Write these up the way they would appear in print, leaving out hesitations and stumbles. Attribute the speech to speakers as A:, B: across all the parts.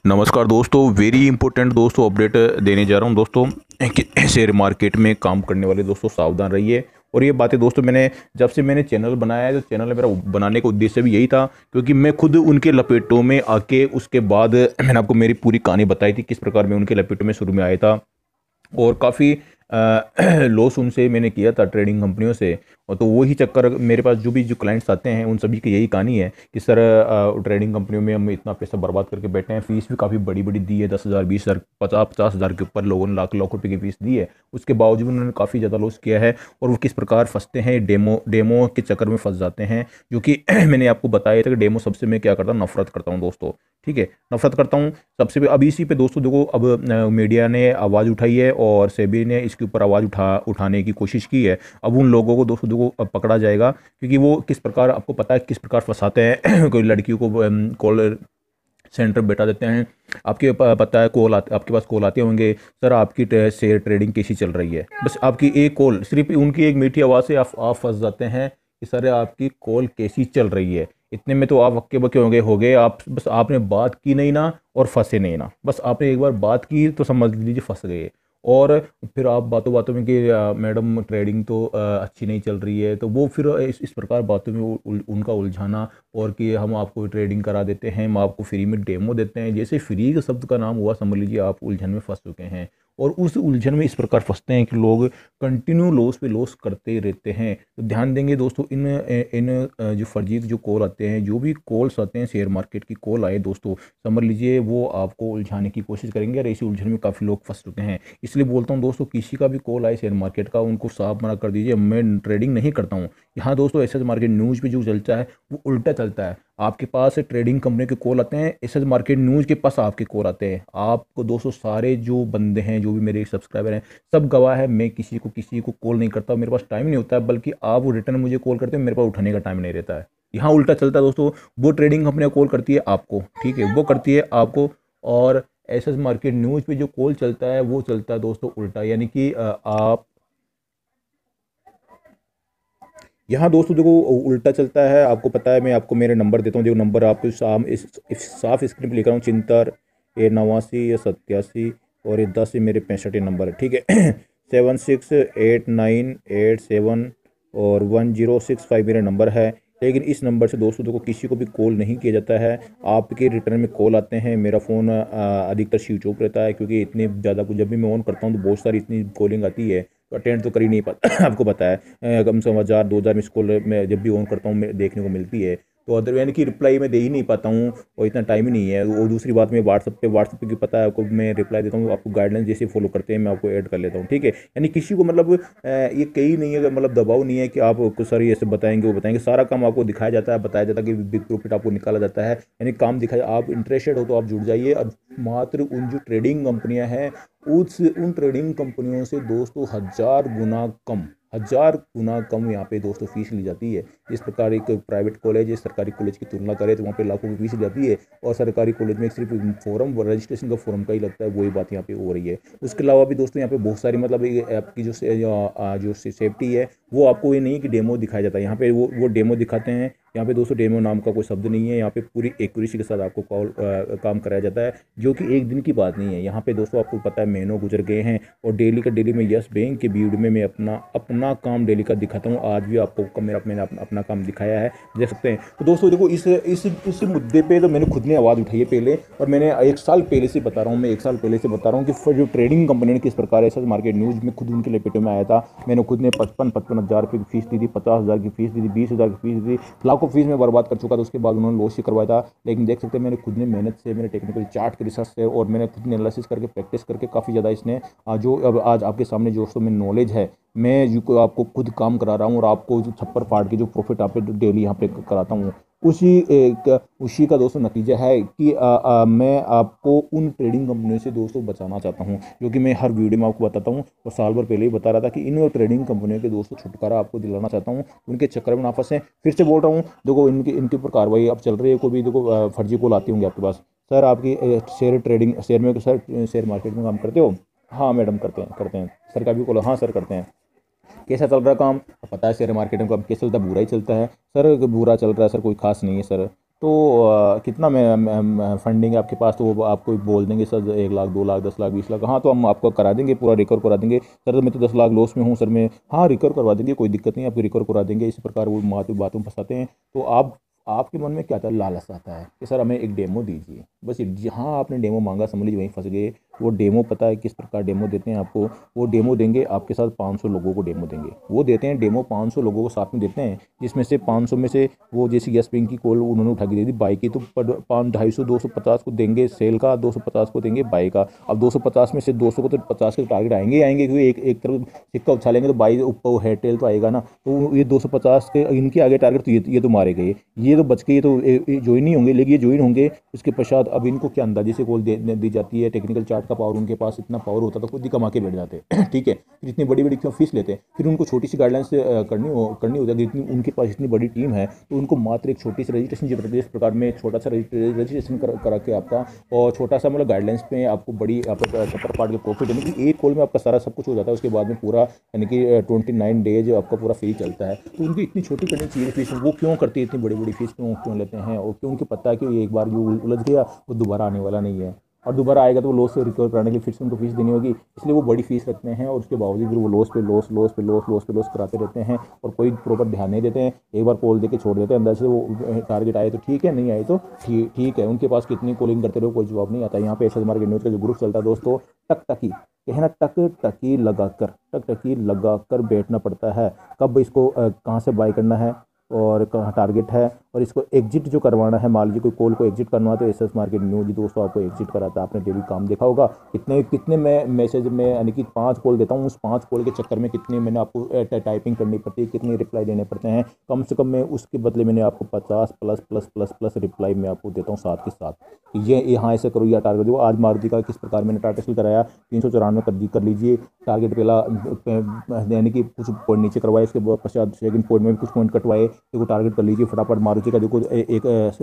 A: नमस्कार दोस्तों, very important दोस्तों अपडेट देने जा रहा हूं दोस्तों कि शेयर मार्केट में काम करने वाले दोस्तों सावधान रहिए। और ये बातें दोस्तों जब से मैंने चैनल बनाया है, तो चैनल मेरा बनाने का उद्देश्य भी यही था, क्योंकि मैं खुद उनके लपेटों में आके उसके बाद मैंने आपको मेरी पूरी कहानी बताई थी किस प्रकार मैं उनके लपेटों में शुरू में आया था। और काफ़ी लॉस उनसे मैंने किया था ट्रेडिंग कंपनियों से। और तो वही चक्कर मेरे पास जो क्लाइंट्स आते हैं उन सभी की यही कहानी है कि सर ट्रेडिंग कंपनियों में हम इतना पैसा बर्बाद करके बैठे हैं, फीस भी काफ़ी बड़ी बड़ी दी है, 10,000 20,000 50,000 के ऊपर लोगों ने लाख लाख रुपए की फीस दी है। उसके बावजूद उन्होंने काफ़ी ज़्यादा लॉस किया है। और वो किस प्रकार फंसते हैं, डेमो के चक्कर में फंस जाते हैं, जो कि मैंने आपको बताया था कि डेमो सबसे मैं क्या करता हूँ, नफरत करता हूँ दोस्तों। ठीक है, नफरत करता हूँ सबसे। अब इसी पे दोस्तों देखो, अब मीडिया ने आवाज़ उठाई है और सेबी ने इसके ऊपर आवाज़ उठाने की कोशिश की है। अब उन लोगों को दोस्तों देखो अब पकड़ा जाएगा, क्योंकि वो किस प्रकार, आपको पता है किस प्रकार फंसाते हैं। कोई लड़कियों को कॉल सेंटर बैठा देते हैं, पता है कॉल आते, आपके पास कॉल आते होंगे, सर आपकी शेयर ट्रेडिंग कैसी चल रही है। बस आपकी एक कॉल, सिर्फ उनकी एक मीठी आवाज़ से आप फंस जाते हैं कि सर आपकी कॉल कैसी चल रही है। इतने में तो आप हक्के बक्के हो गए आप, बस आपने बात की नहीं ना और फंसे नहीं ना। बस आपने एक बार बात की तो समझ लीजिए फंस गए। और फिर आप बातों बातों में कि मैडम ट्रेडिंग तो अच्छी नहीं चल रही है, तो वो फिर इस प्रकार बातों में उनका उलझाना, और कि हम आपको ट्रेडिंग करा देते हैं, हम आपको फ्री में डेमो देते हैं। जैसे फ्री के शब्द का नाम हुआ, समझ लीजिए आप उलझन में फंस चुके हैं। और उस उलझन में इस प्रकार फंसते हैं कि लोग कंटिन्यू लॉस पे लॉस करते रहते हैं। तो ध्यान देंगे दोस्तों, इन इन जो फर्जी जो कॉल आते हैं, जो भी कॉल्स आते हैं शेयर मार्केट की कॉल आए दोस्तों, समझ लीजिए वो आपको उलझाने की कोशिश करेंगे। और इसी उलझन में काफ़ी लोग फंस चुके हैं। इसलिए बोलता हूँ दोस्तों, किसी का भी कॉल आए शेयर मार्केट का, उनको साफ मना कर दीजिए, मैं ट्रेडिंग नहीं करता हूँ। यहाँ दोस्तों एसएच मार्केट न्यूज़ पे जो चलता है वो उल्टा चलता है। आपके पास ट्रेडिंग कंपनी के कॉल आते हैं, एसएच मार्केट न्यूज़ के पास आपके कॉल आते हैं। आपको दोस्तों सारे जो बंदे हैं, जो भी मेरे सब्सक्राइबर हैं, सब गवाह है, मैं किसी को कॉल नहीं करता, मेरे पास टाइम नहीं होता है। बल्कि आप वो रिटर्न मुझे कॉल करते हैं, मेरे पास उठाने का टाइम नहीं रहता है। यहाँ उल्टा चलता है दोस्तों, वो ट्रेडिंग कंपनी कॉल करती है आपको, ठीक है, वो करती है आपको। और एसएच मार्केट न्यूज़ पे जो कॉल चलता है वो चलता है दोस्तों उल्टा, यानी कि आप यहाँ दोस्तों देखो उल्टा चलता है। आपको पता है, मैं आपको मेरे नंबर देता हूँ, देखो नंबर आपको साफ स्क्रीन पे लिख रहा हूँ, 74 ये 89 या 87 और ये 10 ये मेरे 65 ये नंबर है, ठीक है। 768987 और 1065 मेरा नंबर है। लेकिन इस नंबर से दोस्तों देखो किसी को भी कॉल नहीं किया जाता है। आपके रिटर्न में कॉल आते हैं, मेरा फ़ोन अधिकतर स्विच ऑफ रहता है, क्योंकि इतने ज़्यादा कुछ जब भी मैं ऑन करता हूँ तो बहुत सारी इतनी कॉलिंग आती है, तो अटेंड तो कर ही नहीं पाता। आपको पता है कम से कम 1000-2000 मिस कॉल मैं जब भी ऑन करता हूँ मैं देखने को मिलती है। तो अदर यानी कि रिप्लाई मैं दे ही नहीं पाता हूँ, और इतना टाइम ही नहीं है। और दूसरी बात, मैं व्हाट्सअप पे भी पता है आपको, मैं रिप्लाई देता हूँ, आपको गाइडलाइंस जैसे फॉलो करते हैं मैं आपको ऐड कर लेता हूँ, ठीक है। यानी किसी को मतलब ये कहीं नहीं है, मतलब दबाव नहीं है कि आप कुछ सारी ऐसे बताएंगे वो बताएंगे। सारा काम आपको दिखाया जाता है, बताया जाता है कि बिग प्रॉफिट आपको निकाला जाता है, यानी काम दिखाया। आप इंटरेस्टेड हो तो आप जुड़ जाइए। और मात्र उन जो ट्रेडिंग कंपनियां हैं, उन ट्रेडिंग कंपनियों से दोस्तों 1000 गुना कम यहाँ पे दोस्तों फीस ली जाती है। जिस प्रकार एक प्राइवेट कॉलेज है सरकारी कॉलेज की तुलना करें तो वहाँ पे लाखों की फीस ली जाती है, और सरकारी कॉलेज में सिर्फ फॉर्म रजिस्ट्रेशन का फॉर्म का ही लगता है, वही बात यहाँ पे हो रही है। उसके अलावा भी दोस्तों यहाँ पे बहुत सारी, मतलब आपकी जो सेफ्टी है, वो आपको ये नहीं कि डेमो दिखाया जाता है। यहाँ पे वो डेमो दिखाते हैं। यहाँ पे दोस्तों डेमो नाम का कोई शब्द नहीं है। यहाँ पे पूरी एक्यूरेसी के साथ आपको काम कराया जाता है, जो कि एक दिन की बात नहीं है। यहाँ पे दोस्तों आपको पता है महीनों गुजर गए हैं, और डेली का डेली में यस बैंक के वीडियो में मैं अपना काम डेली का दिखाता हूँ। आज भी आपको मैंने अपना काम दिखाया है, देख सकते हैं। तो दोस्तों देखो इस मुद्दे पे तो मैंने खुद ने आवाज़ उठाई है पहले, और मैंने 1 साल पहले से बता रहा हूँ, मैं 1 साल पहले से बता रहा हूँ कि जो ट्रेडिंग कंपनी ने किस प्रकार एसएच मार्केट न्यूज़ में खुद उनके लपेटे में आया था। मैंने खुद ने 55 हज़ार रुपये की फीस दी थी, 50,000 की फीस दी थी, 20,000 की फीस दी थी, लाखों फीस में बर्बाद कर चुका था। उसके बाद उन्होंने लॉस ही करवाया था। लेकिन देख सकते हैं मैंने खुद ने मेहनत से, मैंने टेक्निकल चार्ट के रिसर्च से, और मैंने खुद ने एनालिसिस करके प्रैक्टिस करके काफ़ी ज़्यादा इसने जो अब आज आपके सामने जो में नॉलेज है, मैं जो आपको खुद काम करा रहा हूँ, और आपको जो छप्पर फाड़ के जो प्रॉफिट आप डेली यहाँ पे कराता हूँ, उसी का दोस्तों नतीजा है कि मैं आपको उन ट्रेडिंग कंपनियों से दोस्तों बचाना चाहता हूँ, जो कि मैं हर वीडियो में आपको बताता हूँ। और साल भर पहले ही बता रहा था कि इन ट्रेडिंग कंपनियों के दोस्तों छुटकारा आपको दिलाना चाहता हूँ, उनके चक्कर में ना फंसे। फिर से बोल रहा हूँ, देखो इनके ऊपर कार्रवाई अब चल रही है। कोई भी देखो फर्जी कॉल आती होंगी आपके पास, सर आपकी शेयर मार्केट में काम करते हो? हाँ मैडम करते हैं सर। का भी कॉल, हाँ सर करते हैं। कैसा चल रहा काम? पता है शेयर मार्केट में काम कैसे चलता है, बुरा ही चलता है सर, बुरा चल रहा है सर, कोई खास नहीं है सर। तो कितना में फंडिंग है आपके पास, तो वो आपको बोल देंगे सर 1 लाख 2 लाख 10 लाख 20 लाख, हाँ तो हम आपको करा देंगे, पूरा रिकवर करा देंगे। सर मैं तो 10 लाख लॉस में हूँ सर, मैं हाँ रिकवर करवा देंगे, कोई दिक्कत नहीं, आपको रिकवर करा देंगे। इसी प्रकार वो बातों में फंसाते हैं। तो आपके मन में क्या आता है, लालच आता है कि सर हमें एक डेमो दीजिए, बस जहाँ आपने डेमो मांगा समझ लीजिए वहीं फंस गए। वो डेमो पता है किस प्रकार डेमो देते हैं आपको, वो डेमो देंगे आपके साथ 500 लोगों को डेमो देंगे, वो देते हैं डेमो 500 लोगों को साथ में देते हैं, जिसमें से 500 में से वो जैसे यस बैंक की कॉल उन्होंने उठा के दे दी बाई की, तो 250 250 को देंगे सेल का, 250 को देंगे बाई का। अब 250 में से 200 को तो 50 के टारगेट आएंगे ही आएंगे, क्योंकि एक तरफ सिक्का उछालेंगे तो बाई ऊपर हेड टेल तो आएगा ना, तो ये 250 के इनके आगे टारगेट, तो ये तो मारे गए, ये तो बच के ये तो ज्वाइन नहीं होंगे, लेकिन ये ज्वाइन होंगे उसके पश्चात। अब इनको क्या अंदाजे से कॉल दी जाती है, टेक्निकल चार्ट का पावर उनके पास इतना पावर होता तो खुद ही कमा के बैठ जाते ठीक है। फिर इतनी बड़ी बड़ी क्यों फीस लेते हैं, फिर उनको छोटी सी गाइडलाइंस करनी होती है। इतनी उनके पास इतनी बड़ी टीम है तो उनको मात्र एक छोटी सी रजिस्ट्रेशन जिस प्रकार में छोटा सा रजिस्ट्रेशन करा के आपका, और छोटा सा मतलब गाइडलाइंस पे आपको बड़ी आपका सत्तर पार्ट के प्रॉफिट, यानी कि एक कॉल में आपका सारा सब कुछ हो जाता है। उसके बाद में पूरा यानी कि 29 डेज आपका पूरा फ्री चलता है। तो उनको इतनी छोटी करनी चाहिए फीस, वो क्यों करती है इतनी बड़ी बड़ी फीस, क्यों लेते हैं, और क्यों उनको पता है कि एक बार जो उलझ गया वो दोबारा आने वाला नहीं है, और दोबारा आएगा तो वो लॉस से रिकवर कराने के लिए फिर से उनको फीस देनी होगी, इसलिए वो बड़ी फीस रखते हैं। और उसके बावजूद फिर वो लॉस पे लॉस लॉस पे लॉस लॉस पे लॉस कराते रहते हैं, और कोई प्रॉपर ध्यान नहीं देते हैं। एक बार कॉल देके छोड़ देते हैं, अंदर से वो टारगेट आए तो ठीक है, नहीं आए तो ठीक है। उनके पास कितनी कॉलिंग करते रहो कोई जवाब नहीं आता। यहाँ पे एसएस मार्केट न्यूज़ का जो ग्रुप चलता है दोस्तों, टकटकी कहना टक टकी लगा कर बैठना पड़ता है, कब इसको कहाँ से बाय करना है और कहाँ टारगेट है, और इसको एग्जिट जो करवाना है। मान लीजिए कोई कॉल को एग्जिट करना है तो एसएस मार्केट न्यूज़ दोस्तों आपको एग्जिट कराता है। आपने डेली काम देखा होगा कितने मैं मैसेज में यानी कि 5 कॉल देता हूँ, उस 5 कॉल के चक्कर में कितनी मैंने आपको टाइपिंग करनी पड़ती है, कितने रिप्लाई देने पड़ते हैं। कम से कम मैं उसके बदले मैंने आपको 50 plus plus plus plus reply मैं आपको देता हूँ साथ के साथ। ये यहाँ ऐसे करो या टारगेट दो। आज मारुति का किस प्रकार मैंने टाटा स्टील कराया 394 कर लीजिए टारगेट, पहला यानी कि कुछ पॉइंट नीचे करवाए, इसके पश्चात सेकंड पॉइंट में भी कुछ पॉइंट कटवाए, देखो टारगेट कर लीजिए फटाफट। मारुति का देखो एक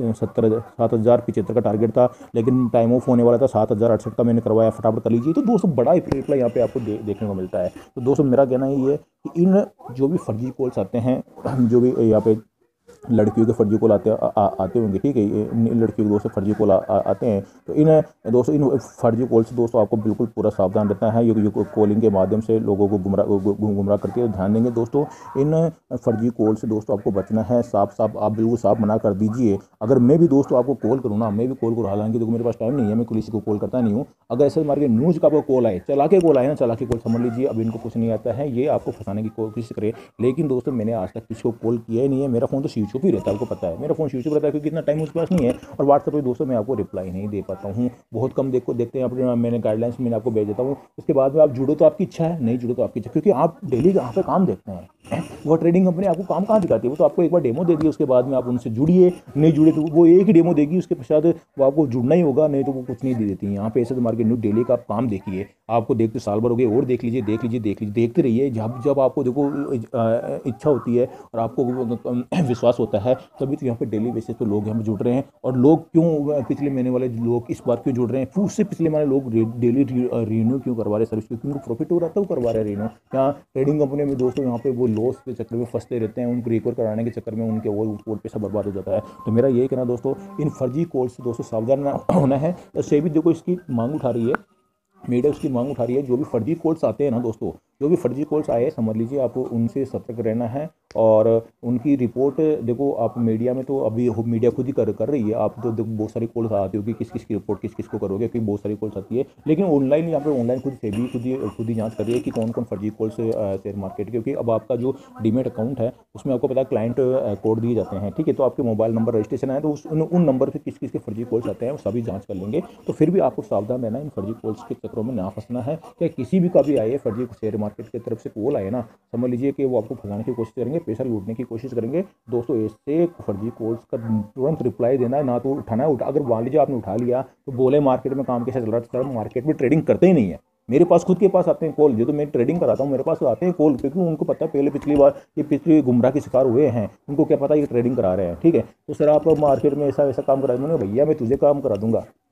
A: 7,075 का टारगेट था, लेकिन टाइम ऑफ होने वाला था 7,068 का मैंने करवाया, फटाफट कर लीजिए। तो दोस्तों बड़ा रिप्लाई यहाँ पे आपको देखने को मिलता है। तो दोस्तों मेरा कहना ये है कि इन जो भी फर्जी कॉल्स आते हैं, जो भी यहाँ पे लड़कियों के फर्जी कॉल आते होंगे, ठीक है, इन लड़कियों के दोस्तों फर्जी कॉल आते हैं, तो इन दोस्तों इन फर्जी कॉल से दोस्तों आपको बिल्कुल पूरा सावधान रहना है। ये कॉलिंग के माध्यम से लोगों को गुमराह करती है, ध्यान देंगे दोस्तों। इन फर्जी कॉल से दोस्तों आपको बचना है। साफ आप बिल्कुल साफ मना कर दीजिए। अगर मैं भी दोस्तों आपको कॉल करूँ ना, मैं भी कॉल करूँ, हालांकि देखो मेरे पास टाइम नहीं है, मैं किसी को कॉल करता नहीं हूँ। अगर ऐसे मार्केट न्यूज़ का आपको कॉल आए, चला के कॉल आए ना, चला के कॉल समझ लीजिए अब इनको कुछ नहीं आता है, ये आपको फंसाने की कोशिश करे। लेकिन दोस्तों मैंने आज तक किसी को कॉल किया ही नहीं है, मेरा फ़ोन तो स्विच ऑफ ही रहता है, आपको पता है मेरा फ़ोन स्विच ऑफ रहता है, क्योंकि इतना टाइम उसके पास नहीं है। और व्हाट्सएप पे दोस्तों मैं आपको रिप्लाई नहीं दे पाता हूँ, बहुत कम देखते हैं अपने, मैंने गाइडलाइंस मैंने आपको भेज देता हूँ। उसके बाद में आप जुड़ो तो आपकी इच्छा है, नहीं जुड़ो तो आपकी इच्छा, क्योंकि आप डेली यहाँ पे काम देखते हैं। वो ट्रेडिंग कंपनी आपको काम कहाँ दिखाती है, वो तो आपको एक बार डेमो दे दी, उसके बाद में आप उनसे जुड़िए, नहीं जुड़े तो वो एक ही डेमो देगी, उसके पश्चात वो आपको जुड़ना ही होगा, नहीं तो वो कुछ नहीं दे देती। यहाँ पे ऐसे तो मार्केट न्यूज़ डेली का आप काम देखिए, आपको देखते साल भर हो गए, और देख लीजिए देखते रहिए। जब आपको देखो इच्छा होती है और आपको विश्वास होता है, तभी तो यहाँ पे डेली बेसिस पे लोग यहाँ पे जुड़ रहे हैं। और लोग क्यों पिछले महीने वाले लोग इस बार क्यों जुड़ रहे हैं, उससे पिछले महीने लोग डेली रिन्यू क्यों करवा रहे हैं सर्विस, क्योंकि उनको प्रॉफिट हो रहा था वो करवा रहे हैं रिन्यू। यहाँ ट्रेडिंग कंपनी में दोस्तों यहाँ पे वो लॉस के चक्कर में फंसते रहते हैं, उनको रिकवर कराने के चक्कर में उनके और पैसा बर्बाद हो जाता है। तो मेरा यही कहना दोस्तों, इन फर्जी कॉल से दोस्तों सावधान होना है। सेबी देखो इसकी मांग उठा रही है, मीडिया उसकी मांग उठा रही है। जो भी फर्जी कॉल्स आते हैं ना दोस्तों, जो भी फर्जी कॉल्स आए समझ लीजिए आपको उनसे सतर्क रहना है। और उनकी रिपोर्ट देखो आप मीडिया में तो अभी मीडिया खुद ही कर रही है। आप तो देखो बहुत सारी कॉल्स आती होगी, किस किस की रिपोर्ट किस को करोगे, क्योंकि बहुत सारी कॉल्स आती है। लेकिन ऑनलाइन यहाँ पे ऑनलाइन खुद ही जांच कर रही है कि कौन कौन फर्जी कॉल्स शेयर मार्केट, क्योंकि अब आपका जो डीमेट अकाउंट है उसमें आपको पता है क्लाइंट कोड दिए जाते हैं, ठीक है। तो आपके मोबाइल नंबर रजिस्ट्रेशन है, तो उन नंबर से किस किस के फर्जी कॉल्स आते हैं वो सभी जाँच कर लेंगे। तो फिर भी आपको सावधान रहना, इन फर्जी कॉल्स के चक्करों में ना फंसना है। क्या किसी भी का भी आए फर्जी शेयर मार्केट की तरफ से कॉल आए ना, समझ लीजिए कि वो आपको फंसाने की कोशिश करेंगे, पैसा लूटने की कोशिश करेंगे। दोस्तों ऐसे फर्जी कॉल्स का तुरंत रिप्लाई देना है, ना तो उठाना है। अगर मान लीजिए आपने उठा लिया तो बोले मार्केट में काम कैसे चल रहा है, मार्केट में ट्रेडिंग करते ही नहीं है। मेरे पास खुद के पास आते हैं कॉल, जो तो मैं ट्रेडिंग कराता हूँ मेरे पास आते हैं कॉल, क्योंकि उनको पता है पहले पिछली गुमराह के शिकार हुए हैं, उनको क्या पता ये ट्रेडिंग करा रहे हैं, ठीक है। तो सर आप मार्केट में ऐसा काम करा, मैंने भैया मैं तुझे काम करा दूंगा, ठीक है।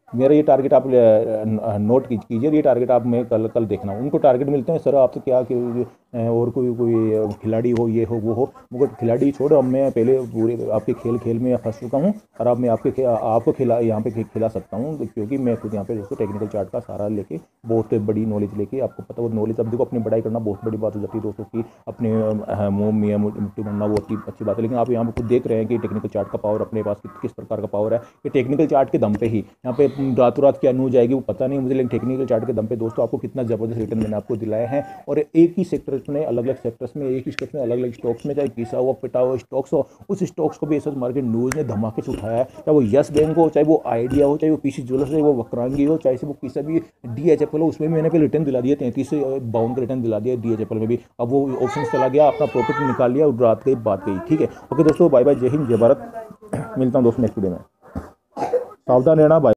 A: मेरा ये टारगेट आप नोट कीजिए, ये टारगेट आप मैं कल कल देखना। उनको टारगेट मिलते हैं, सर आप तो क्या कि और कोई कोई खिलाड़ी हो, ये हो वो हो, मगर खिलाड़ी छोड़ो, अब मैं पहले पूरे आपके खेल में फंस चुका हूँ और अब मैं आपको यहाँ पे खिला सकता हूँ, क्योंकि मैं खुद यहाँ पे दोस्तों टेक्निकल चार्ट का सारा लेके बहुत बड़ी नॉलेज लेके, आपको पता वो नॉलेज, अब देखो अपनी पढ़ाई करना बहुत बड़ी बात हो जाती है दोस्तों की, अपने मुँह में मिट्टी बनना बहुत ही अच्छी बात है, लेकिन आप यहाँ पे खुद देख रहे हैं कि टेक्निकल चार्ट का पावर अपने पास किस प्रकार का पावर है। ये टेक्निकल चार्ट के दम पे ही यहाँ पे रातों रात क्या न्यूज आएगी वो पता नहीं मुझे, लेकिन टेक्निकल चार्ट के दम पे दोस्तों आपको कितना ज़बरदस्त रिटर्न मैंने आपको दिलाया है। और एक ही सेक्टर में, अलग अलग सेक्टर्स में, एक ही स्टॉक में, अलग अलग स्टॉक्स में, चाहे पिसा हुआ पिटा हुआ स्टॉक्स हो, उस स्टॉक्स को भी एस मार्केट न्यूज़ ने धमाके से उठाया है। चाहे वो यस बैंक हो, चाहे वो आइडिया हो, चाहे वो पीसी ज्वेलर्स हो, वो वक्रांगी हो, चाहे से वो किसी भी DHFL हो, उसमें भी मैंने रिटर्न दिला दिया 33 से 52 का रिटर्न दिला दिया DHFL में भी। अब वो ऑप्शन चला गया, अपना प्रॉफिट निकाल लिया और रात गई बात गई। ठीक है, ओके दोस्तों, बाय बाय, जय हिंद जय भारत। मिलता हूँ दोस्तों नेक्स्ट वीडियो में, सावधान रहना भाई।